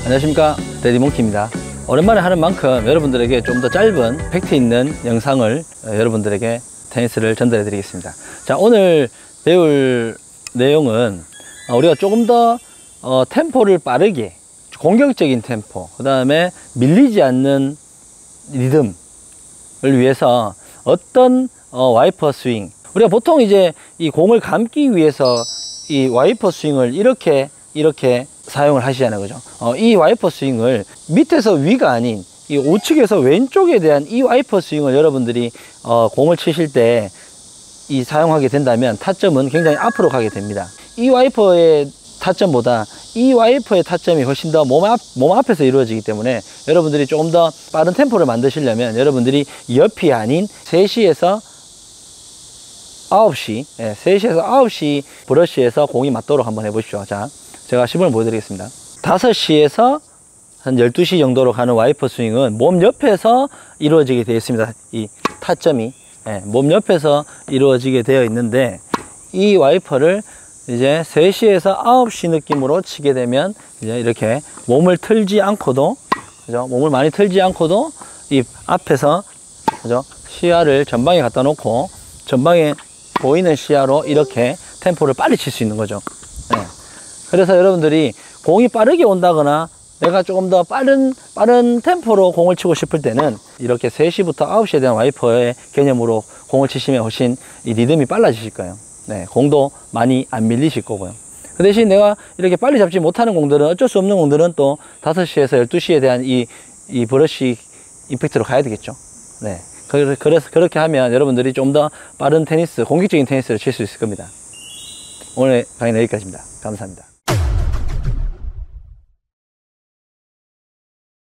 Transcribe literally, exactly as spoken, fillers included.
안녕하십니까, 데디몽키입니다. 오랜만에 하는 만큼 여러분들에게 좀 더 짧은 팩트 있는 영상을 여러분들에게 테니스를 전달해 드리겠습니다. 자, 오늘 배울 내용은 우리가 조금 더 어, 템포를 빠르게, 공격적인 템포, 그 다음에 밀리지 않는 리듬을 위해서 어떤 어, 와이퍼 스윙, 우리가 보통 이제 이 공을 감기 위해서 이 와이퍼 스윙을 이렇게 이렇게 사용을 하시잖아요, 그죠? 어, 이 와이퍼 스윙을 밑에서 위가 아닌 이 우측에서 왼쪽에 대한 이 와이퍼 스윙을 여러분들이 어, 공을 치실 때 이 사용하게 된다면 타점은 굉장히 앞으로 가게 됩니다. 이 와이퍼의 타점보다 이 와이퍼의 타점이 훨씬 더 몸 앞, 몸 앞에서 이루어지기 때문에 여러분들이 조금 더 빠른 템포를 만드시려면 여러분들이 옆이 아닌 세 시에서 아홉 시, 예, 세 시에서 아홉 시 브러쉬에서 공이 맞도록 한번 해보시죠. 자, 제가 시범을 보여드리겠습니다. 다섯 시에서 한 열두 시 정도로 가는 와이퍼 스윙은 몸 옆에서 이루어지게 되어 있습니다. 이 타점이, 예, 몸 옆에서 이루어지게 되어 있는데, 이 와이퍼를 이제 세 시에서 아홉 시 느낌으로 치게 되면 이제 이렇게 몸을 틀지 않고도, 그죠? 몸을 많이 틀지 않고도 이 앞에서, 그죠? 시야를 전방에 갖다 놓고 전방에 보이는 시야로 이렇게 템포를 빨리 칠 수 있는 거죠. 네. 그래서 여러분들이 공이 빠르게 온다거나 내가 조금 더 빠른 빠른 템포로 공을 치고 싶을 때는 이렇게 세 시부터 아홉 시에 대한 와이퍼의 개념으로 공을 치시면 훨씬 이 리듬이 빨라지실 거예요. 네, 공도 많이 안 밀리실 거고요. 그 대신 내가 이렇게 빨리 잡지 못하는 공들은, 어쩔 수 없는 공들은 또 다섯 시에서 열두 시에 대한 이, 이 브러쉬 임팩트로 가야 되겠죠. 네. 그래서 그렇게 하면 여러분들이 좀 더 빠른 테니스, 공격적인 테니스를 칠 수 있을 겁니다. 오늘 강의 여기까지입니다. 감사합니다.